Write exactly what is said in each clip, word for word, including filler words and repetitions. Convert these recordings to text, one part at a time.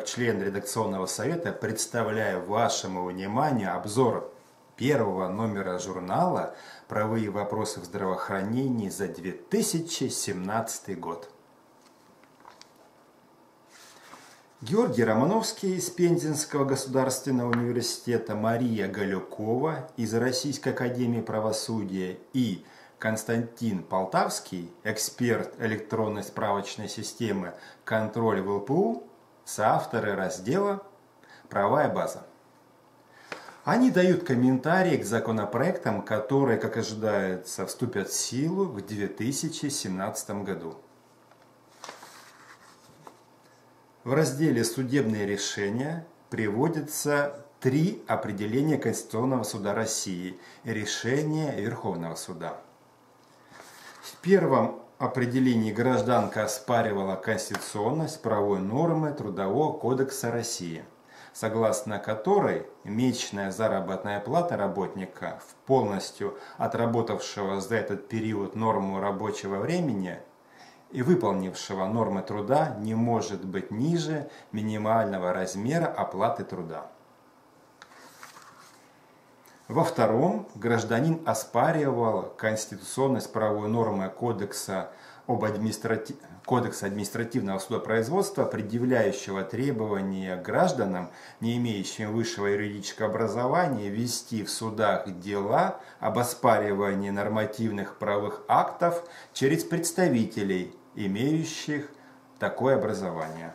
член редакционного совета, представляю вашему вниманию обзор первого номера журнала «Правовые вопросы в здравоохранении» за две тысячи семнадцатый год. Георгий Романовский из Пензенского государственного университета, Мария Галюкова из Российской академии правосудия и Константин Полтавский, эксперт электронной справочной системы «Контроль в ЛПУ», соавторы раздела «Правовая база». Они дают комментарии к законопроектам, которые, как ожидается, вступят в силу в две тысячи семнадцатом году. В разделе «Судебные решения» приводятся три определения Конституционного суда России и решения Верховного суда. В первом определении гражданка оспаривала конституционность правовой нормы Трудового кодекса России, согласно которой месячная заработная плата работника, полностью отработавшего за этот период норму рабочего времени и выполнившего нормы труда, не может быть ниже минимального размера оплаты труда. Во втором гражданин оспаривал конституционность правовой нормы Кодекса, об административ... Кодекса административного судопроизводства, предъявляющего требования гражданам, не имеющим высшего юридического образования, вести в судах дела об оспаривании нормативных правовых актов через представителей, имеющих такое образование.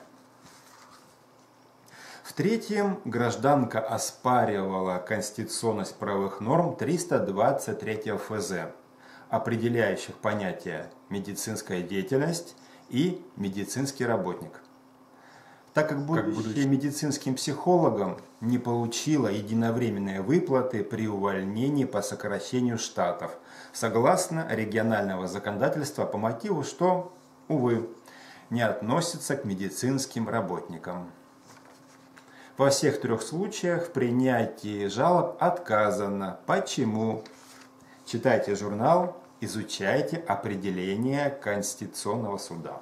В-третьем, гражданка оспаривала конституционность правовых норм триста двадцать третьего эф зэ, определяющих понятия «медицинская деятельность» и «медицинский работник». Так как будучи медицинским психологом, не получила единовременные выплаты при увольнении по сокращению штатов, согласно регионального законодательства по мотиву, что, увы, не относится к медицинским работникам. Во всех трех случаях в принятии жалоб отказано. Почему? Читайте журнал, изучайте определение Конституционного суда.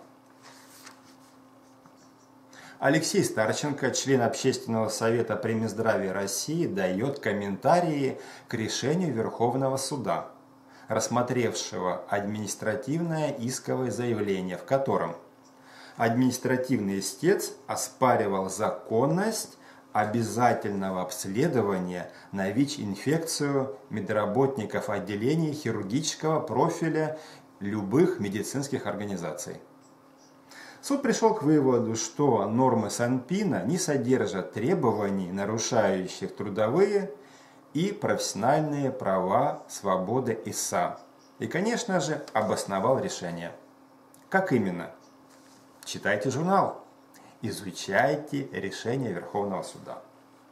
Алексей Старченко, член Общественного совета при Минздраве России, дает комментарии к решению Верховного суда, рассмотревшего административное исковое заявление, в котором административный истец оспаривал законность обязательного обследования на ВИЧ-инфекцию медработников отделений хирургического профиля любых медицинских организаций. Суд пришел к выводу, что нормы Санпина не содержат требований, нарушающих трудовые и профессиональные права, свободы ИСА. И, конечно же, обосновал решение. Как именно? Читайте журнал. Изучайте решение Верховного суда.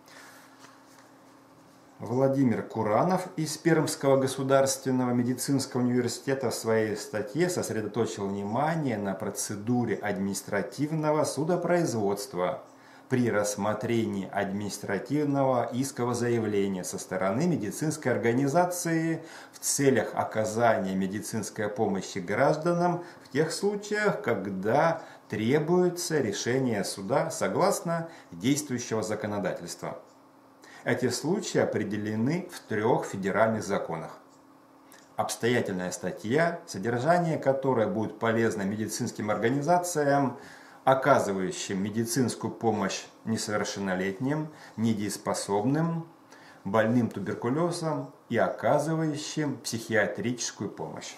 Владимир Куранов из Пермского государственного медицинского университета в своей статье сосредоточил внимание на процедуре административного судопроизводства при рассмотрении административного искового заявления со стороны медицинской организации в целях оказания медицинской помощи гражданам в тех случаях, когда требуется решение суда согласно действующего законодательства. Эти случаи определены в трех федеральных законах. Обстоятельная статья, содержание которой будет полезно медицинским организациям, оказывающим медицинскую помощь несовершеннолетним, недееспособным, больным туберкулезом и оказывающим психиатрическую помощь.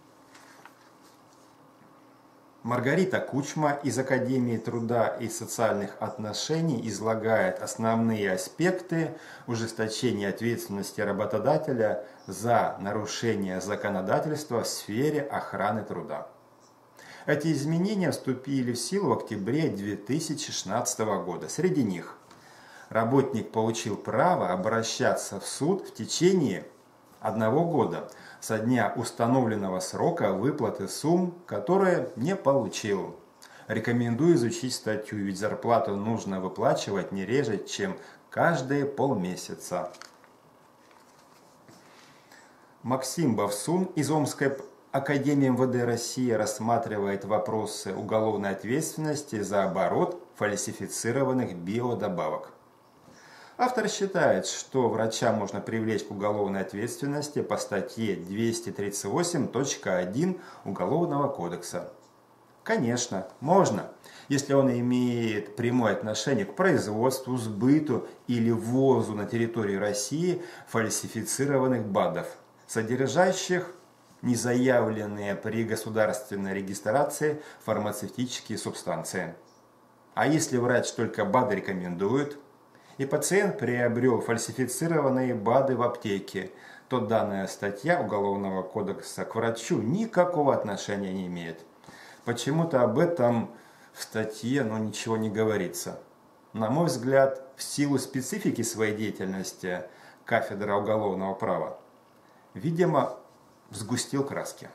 Маргарита Кучма из Академии труда и социальных отношений излагает основные аспекты ужесточения ответственности работодателя за нарушение законодательства в сфере охраны труда. Эти изменения вступили в силу в октябре две тысячи шестнадцатого года. Среди них работник получил право обращаться в суд в течение одного года со дня установленного срока выплаты сумм, которые не получил. Рекомендую изучить статью, ведь зарплату нужно выплачивать не реже, чем каждые полмесяца. Максим Бавсун из Омской Академия эм вэ дэ России рассматривает вопросы уголовной ответственности за оборот фальсифицированных биодобавок. Автор считает, что врача можно привлечь к уголовной ответственности по статье двести тридцать восемь точка один Уголовного кодекса. Конечно, можно, если он имеет прямое отношение к производству, сбыту или ввозу на территорию России фальсифицированных БАДов, содержащих незаявленные при государственной регистрации фармацевтические субстанции. А если врач только БАДы рекомендует, и пациент приобрел фальсифицированные БАДы в аптеке, то данная статья Уголовного кодекса к врачу никакого отношения не имеет. Почему-то об этом в статье ну, ничего не говорится. На мой взгляд, в силу специфики своей деятельности кафедра уголовного права, видимо, сгустил краски.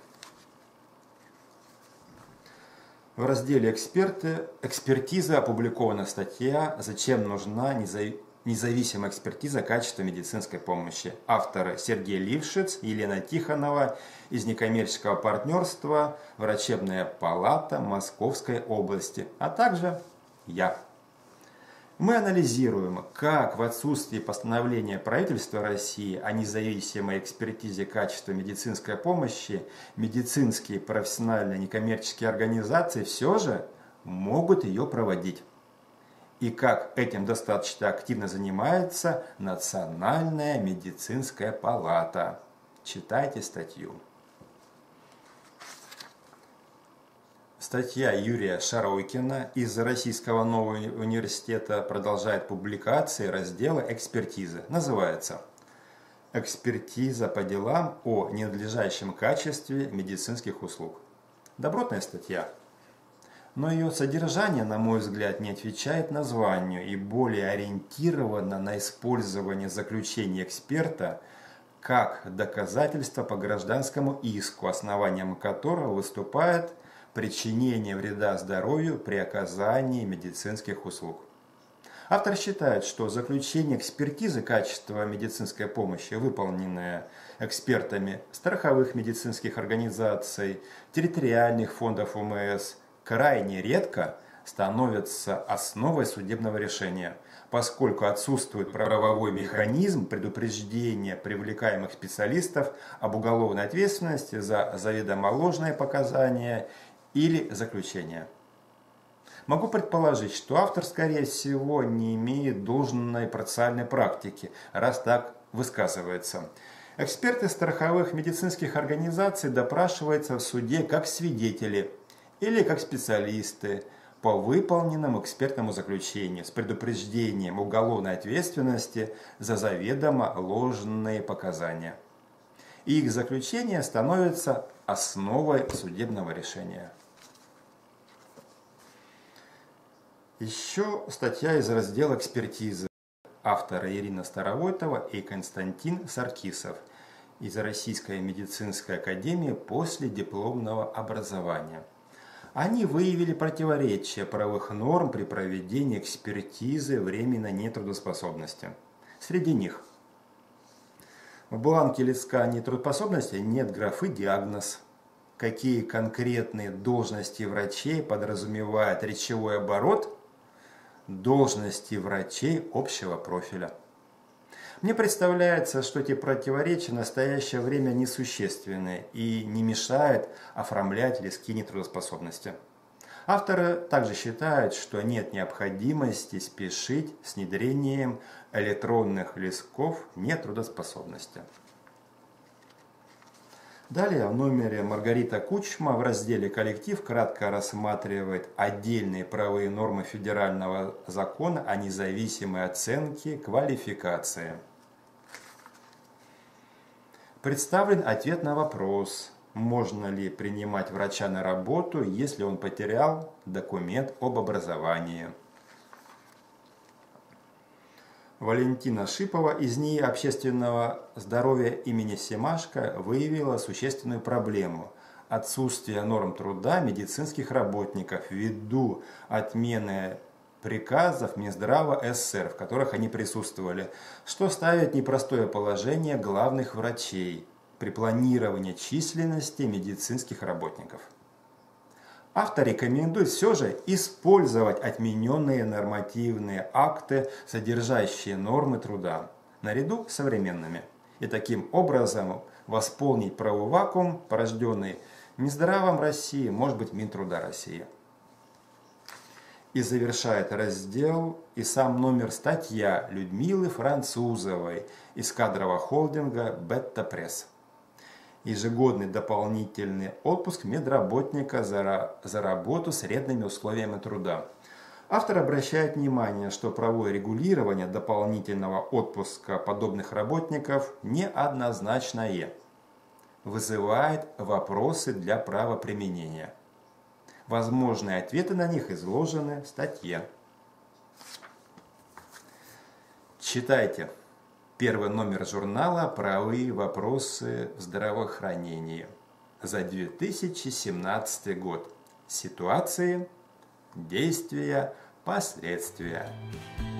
В разделе «Эксперты» экспертиза опубликована статья «Зачем нужна независимая экспертиза качества медицинской помощи». Авторы Сергей Лившиц, Елена Тихонова из некоммерческого партнерства «Врачебная палата Московской области», а также я. Мы анализируем, как в отсутствии постановления правительства России о независимой экспертизе качества медицинской помощи медицинские профессиональные некоммерческие организации все же могут ее проводить. И как этим достаточно активно занимается Национальная медицинская палата. Читайте статью. Статья Юрия Шаройкина из Российского нового университета продолжает публикации раздела «Экспертизы». Называется «Экспертиза по делам о ненадлежащем качестве медицинских услуг». Добротная статья, но ее содержание, на мой взгляд, не отвечает названию и более ориентировано на использование заключения эксперта как доказательство по гражданскому иску, основанием которого выступает причинение вреда здоровью при оказании медицинских услуг. Автор считает, что заключение экспертизы качества медицинской помощи, выполненное экспертами страховых медицинских организаций, территориальных фондов о эм эс, крайне редко становится основой судебного решения, поскольку отсутствует правовой механизм предупреждения привлекаемых специалистов об уголовной ответственности за заведомо ложные показания или заключение. Могу предположить, что автор, скорее всего, не имеет должной процессуальной практики, раз так высказывается. Эксперты страховых медицинских организаций допрашиваются в суде как свидетели или как специалисты по выполненному экспертному заключению с предупреждением уголовной ответственности за заведомо ложные показания. И их заключение становится основой судебного решения. Еще статья из раздела «Экспертизы». Авторы Ирина Старовойтова и Константин Саркисов из Российской медицинской академии после дипломного образования. Они выявили противоречия правовых норм при проведении экспертизы временной нетрудоспособности. Среди них в бланке листка нетрудоспособности нет графы «Диагноз», какие конкретные должности врачей подразумевает речевой оборот должности врачей общего профиля. Мне представляется, что эти противоречия в настоящее время несущественны и не мешают оформлять листки нетрудоспособности. Авторы также считают, что нет необходимости спешить с внедрением электронных листков нетрудоспособности. Далее в номере Маргарита Кучма в разделе «Коллектив» кратко рассматривает отдельные правовые нормы федерального закона о независимой оценке квалификации. Представлен ответ на вопрос, можно ли принимать врача на работу, если он потерял документ об образовании. Валентина Шипова из НИИ общественного здоровья имени Семашко выявила существенную проблему – отсутствие норм труда медицинских работников ввиду отмены приказов Минздрава СССР, в которых они присутствовали, что ставит в непростое положение главных врачей, при планировании численности медицинских работников. Автор рекомендует все же использовать отмененные нормативные акты, содержащие нормы труда, наряду с современными, и таким образом восполнить правовой вакуум, порожденный Минздравом России, может быть, Минтруда России. И завершает раздел и сам номер статья Людмилы Французовой из кадрового холдинга «Бета Пресс». Ежегодный дополнительный отпуск медработника за, за работу с вредными условиями труда. Автор обращает внимание, что правовое регулирование дополнительного отпуска подобных работников неоднозначное, вызывает вопросы для правоприменения. Возможные ответы на них изложены в статье. Читайте. Первый номер журнала «Правовые вопросы в здравоохранении» за две тысячи семнадцатый год. Ситуации, действия, последствия.